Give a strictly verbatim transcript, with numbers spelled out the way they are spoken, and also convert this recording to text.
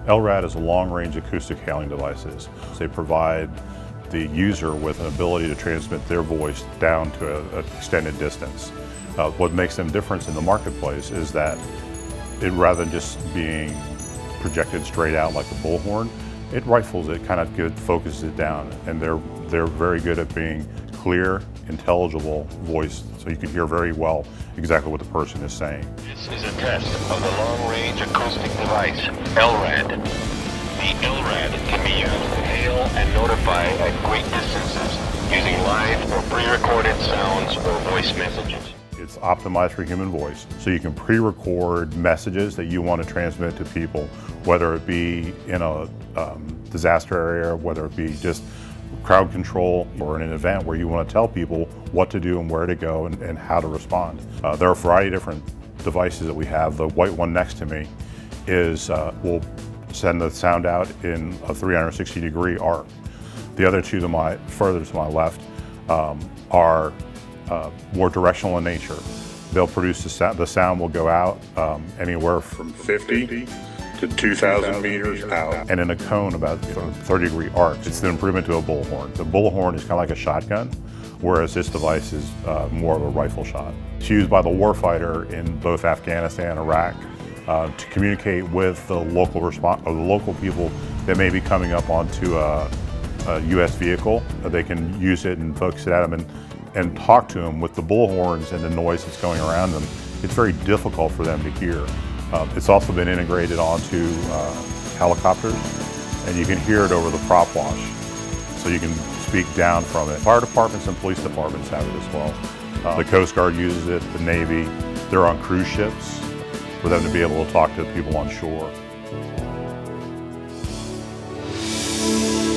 L RAD is a long-range acoustic hailing devices. They provide the user with an ability to transmit their voice down to an extended distance. Uh, what makes them different in the marketplace is that it, rather than just being projected straight out like a bullhorn, it rifles it, kind of good, focuses it down, and they're they're very good at being clear, intelligible voice, so you can hear very well exactly what the person is saying. This is a test of the long-range acoustic device, L RAD. The L RAD can be used to hail and notify at great distances using live or pre-recorded sounds or voice messages. It's optimized for human voice, so you can pre-record messages that you want to transmit to people, whether it be in a um, disaster area, whether it be just crowd control, or in an event where you want to tell people what to do and where to go and, and how to respond. Uh, there are a variety of different devices that we have. The white one next to me is, uh, will send the sound out in a three hundred sixty degree arc. The other two to my, further to my left um, are uh, more directional in nature. They'll produce the sound, the sound will go out um, anywhere from fifty to two thousand meters out, and in a cone about thirty degree arcs. It's an improvement to a bullhorn. The bullhorn is kind of like a shotgun, whereas this device is uh, more of a rifle shot. It's used by the warfighter in both Afghanistan and Iraq uh, to communicate with the local response, or the local people that may be coming up onto a, a U S vehicle. They can use it and focus it at them and, and talk to them with the bullhorns and the noise that's going around them. It's very difficult for them to hear. Uh, it's also been integrated onto uh, helicopters, and you can hear it over the prop wash, so you can speak down from it. Fire departments and police departments have it as well. Uh, the Coast Guard uses it, the Navy. They're on cruise ships for them to be able to talk to people on shore.